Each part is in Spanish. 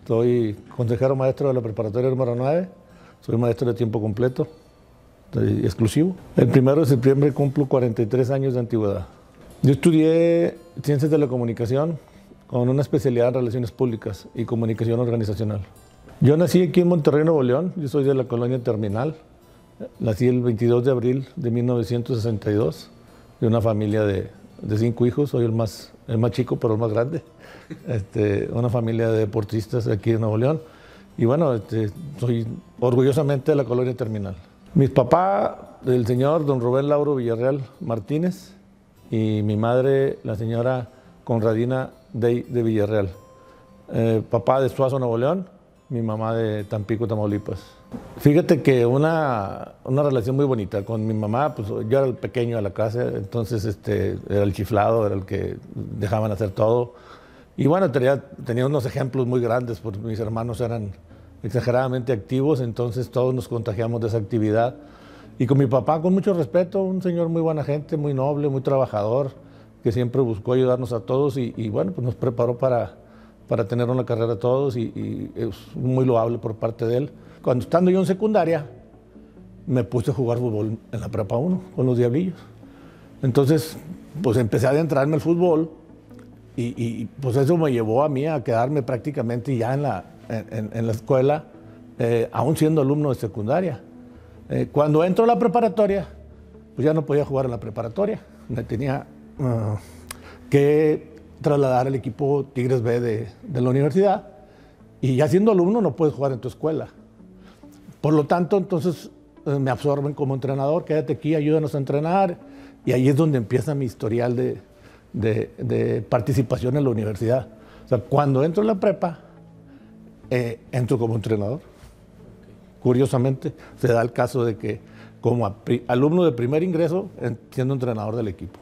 Soy consejero maestro de la preparatoria número 9. Soy maestro de tiempo completo, exclusivo. El 1 de septiembre cumplo 43 años de antigüedad. Yo estudié Ciencias de la Comunicación con una especialidad en Relaciones Públicas y Comunicación Organizacional. Yo nací aquí en Monterrey, Nuevo León. Yo soy de la colonia Terminal. Nací el 22 de abril de 1962, de una familia de 5 hijos. Soy el más chico, pero el más grande. Una familia de deportistas aquí en Nuevo León. Y bueno, soy orgullosamente de la colonia Terminal. Mi papá, el señor don Rubén Lauro Villarreal Martínez, y mi madre, la señora Conradina de Villarreal. Papá de Suazo, Nuevo León, mi mamá de Tampico, Tamaulipas. Fíjate que una relación muy bonita. Con mi mamá, pues yo era el pequeño de la casa, entonces era el chiflado, era el que dejaban hacer todo. Y bueno, tenía unos ejemplos muy grandes, porque mis hermanos eran exageradamente activos, entonces todos nos contagiamos de esa actividad. Y con mi papá, con mucho respeto, un señor muy buena gente, muy noble, muy trabajador, que siempre buscó ayudarnos a todos y bueno, pues nos preparó para tener una carrera todos y es muy loable por parte de él. Cuando estando yo en secundaria, me puse a jugar fútbol en la prepa 1 con los Diablillos. Entonces, pues empecé a adentrarme al fútbol y pues eso me llevó a mí a quedarme prácticamente ya en la escuela, aún siendo alumno de secundaria. Cuando entro a la preparatoria, pues ya no podía jugar en la preparatoria. Me tenía que trasladar al equipo Tigres B de la universidad, y ya siendo alumno no puedes jugar en tu escuela. Por lo tanto, entonces me absorben como entrenador. Quédate aquí, ayúdanos a entrenar, y ahí es donde empieza mi historial de participación en la universidad. O sea, cuando entro en la prepa, entro como entrenador. Curiosamente, se da el caso de que como alumno de primer ingreso, siendo entrenador del equipo.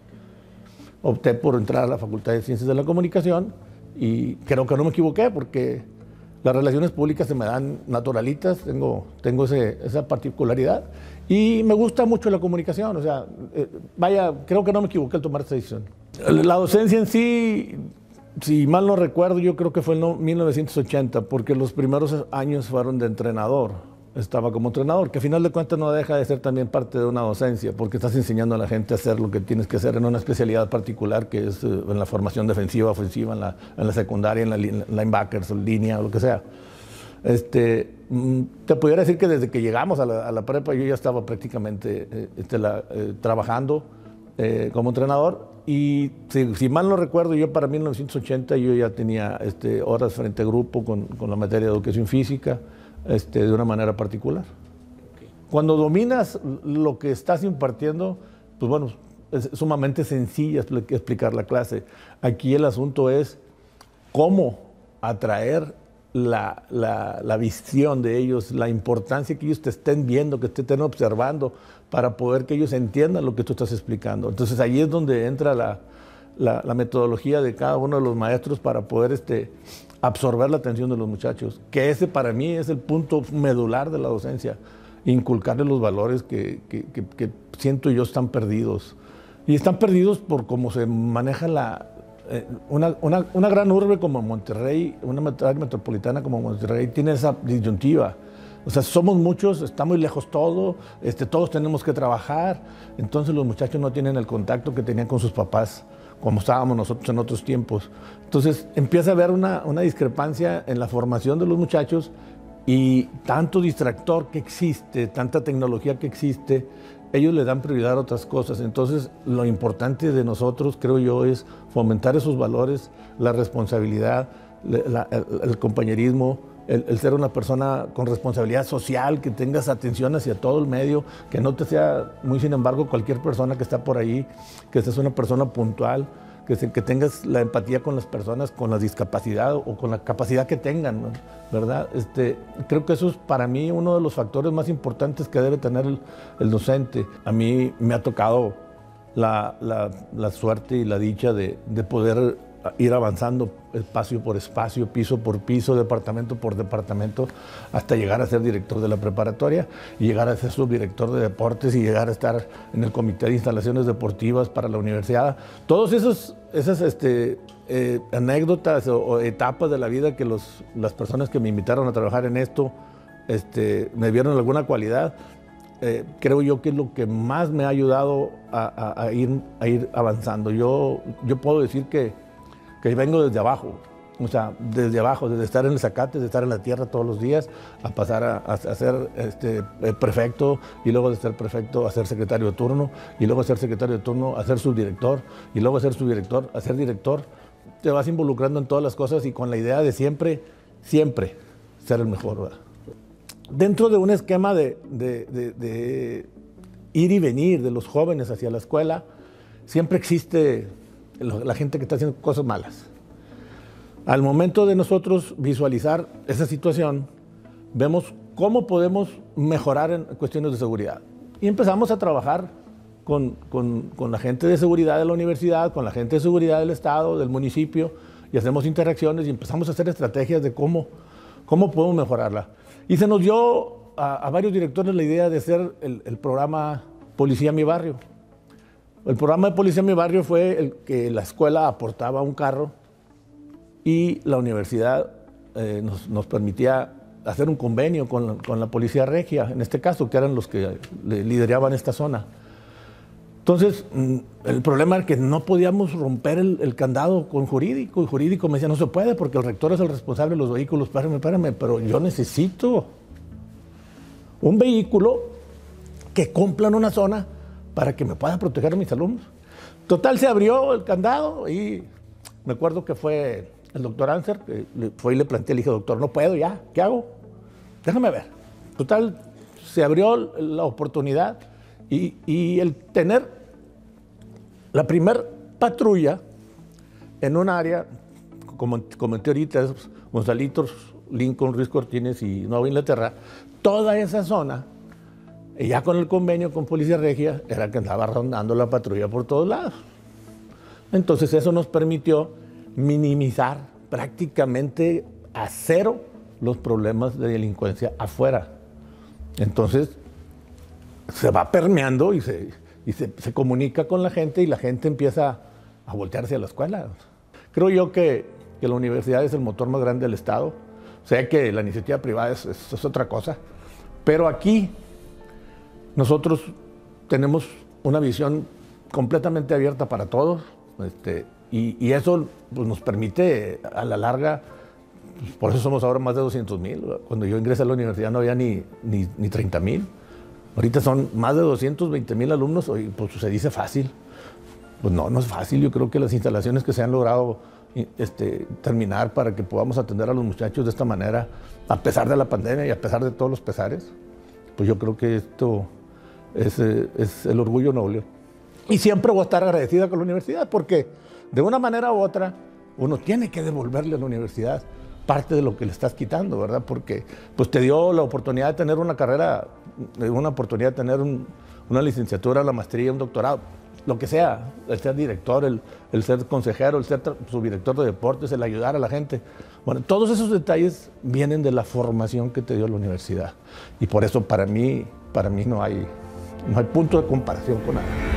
Opté por entrar a la Facultad de Ciencias de la Comunicación y creo que no me equivoqué, porque las relaciones públicas se me dan naturalitas, tengo esa particularidad y me gusta mucho la comunicación. O sea, creo que no me equivoqué al tomar esta decisión. La docencia en sí, si mal no recuerdo, yo creo que fue en 1980, porque los primeros años fueron de entrenador. Estaba como entrenador, que a final de cuentas no deja de ser también parte de una docencia, porque estás enseñando a la gente a hacer lo que tienes que hacer en una especialidad particular, que es en la formación defensiva, ofensiva, en la secundaria, en la linebackers, en línea, o lo que sea. Te pudiera decir que desde que llegamos a la prepa yo ya estaba prácticamente trabajando como entrenador, y si mal no recuerdo, yo para 1980 yo ya tenía horas frente a grupo con la materia de educación física, de una manera particular. Okay. Cuando dominas lo que estás impartiendo, pues bueno, es sumamente sencilla explicar la clase. Aquí el asunto es cómo atraer la visión de ellos, la importancia que ellos te estén viendo, que te estén observando, para poder que ellos entiendan lo que tú estás explicando. Entonces ahí es donde entra la metodología de cada uno de los maestros para poder absorber la atención de los muchachos, que ese para mí es el punto medular de la docencia, inculcarles los valores que siento yo están perdidos. Y están perdidos por cómo se maneja una gran urbe como Monterrey, una área metropolitana como Monterrey, tiene esa disyuntiva. O sea, somos muchos, está muy lejos todo, todos tenemos que trabajar, entonces los muchachos no tienen el contacto que tenían con sus papás, como estábamos nosotros en otros tiempos. Entonces empieza a haber una discrepancia en la formación de los muchachos, y tanto distractor que existe, tanta tecnología que existe, ellos le dan prioridad a otras cosas. Entonces lo importante de nosotros, creo yo, es fomentar esos valores, la responsabilidad, el compañerismo, el ser una persona con responsabilidad social, que tengas atención hacia todo el medio, que no te sea muy sin embargo cualquier persona que está por ahí, que seas una persona puntual, que tengas la empatía con las personas con la discapacidad o con la capacidad que tengan, ¿no? ¿Verdad? Creo que eso es para mí uno de los factores más importantes que debe tener el docente. A mí me ha tocado la suerte y la dicha de poder ir avanzando espacio por espacio, piso por piso, departamento por departamento, hasta llegar a ser director de la preparatoria y llegar a ser subdirector de deportes y llegar a estar en el comité de instalaciones deportivas para la universidad. Todos esos anécdotas o etapas de la vida que las personas que me invitaron a trabajar en esto me vieron alguna cualidad. Creo yo que es lo que más me ha ayudado a ir avanzando. Yo puedo decir que vengo desde abajo, o sea, desde abajo, desde estar en el zacate, de estar en la tierra todos los días, a pasar a ser prefecto, y luego de ser prefecto a ser secretario de turno, y luego de ser secretario de turno a ser subdirector, y luego de ser subdirector a ser director. Te vas involucrando en todas las cosas y con la idea de siempre ser el mejor, ¿verdad? Dentro de un esquema de ir y venir de los jóvenes hacia la escuela, siempre existe la gente que está haciendo cosas malas. Al momento de nosotros visualizar esa situación, vemos cómo podemos mejorar en cuestiones de seguridad. Y empezamos a trabajar con la gente de seguridad de la universidad, con la gente de seguridad del estado, del municipio, y hacemos interacciones y empezamos a hacer estrategias de cómo podemos mejorarla. Y se nos dio a varios directores la idea de hacer el programa Policía Mi Barrio. El programa de Policía Mi Barrio fue el que la escuela aportaba un carro y la universidad nos permitía hacer un convenio con la Policía Regia, en este caso, que eran los que lideraban esta zona. Entonces, el problema era que no podíamos romper el candado con jurídico, y jurídico me decía, no se puede porque el rector es el responsable de los vehículos. Espérame, pero yo necesito un vehículo que cumpla en una zona para que me pueda proteger a mis alumnos. Total, se abrió el candado y me acuerdo que fue el doctor Anser, que fue y le planteé, le dije, doctor, no puedo ya, ¿qué hago? Déjame ver. Total, se abrió la oportunidad. Y el tener la primer patrulla en un área, como comenté ahorita, Gonzalitos, Lincoln, Ruiz Cortines y Nueva Inglaterra, toda esa zona, y ya con el convenio con Policía Regia, era que andaba rondando la patrulla por todos lados. Entonces eso nos permitió minimizar prácticamente a cero los problemas de delincuencia afuera. Entonces, se va permeando y se comunica con la gente y la gente empieza a voltearse a la escuela. Creo yo que la universidad es el motor más grande del Estado. Sé que la iniciativa privada es otra cosa, pero aquí nosotros tenemos una visión completamente abierta para todos, y eso pues, nos permite a la larga, pues, por eso somos ahora más de 200,000. Cuando yo ingresé a la universidad no había ni 30,000. Ahorita son más de 220,000 alumnos, y pues se dice fácil. Pues no es fácil. Yo creo que las instalaciones que se han logrado terminar para que podamos atender a los muchachos de esta manera, a pesar de la pandemia y a pesar de todos los pesares, pues yo creo que esto es el orgullo noble. Y siempre voy a estar agradecida con la universidad, porque de una manera u otra uno tiene que devolverle a la universidad parte de lo que le estás quitando, ¿verdad? Porque pues te dio la oportunidad de tener una carrera, una oportunidad de tener una licenciatura, la maestría, un doctorado, lo que sea, el ser director, el ser consejero, el ser subdirector de deportes, el ayudar a la gente. Bueno, todos esos detalles vienen de la formación que te dio la universidad. Y por eso para mí no hay punto de comparación con nada.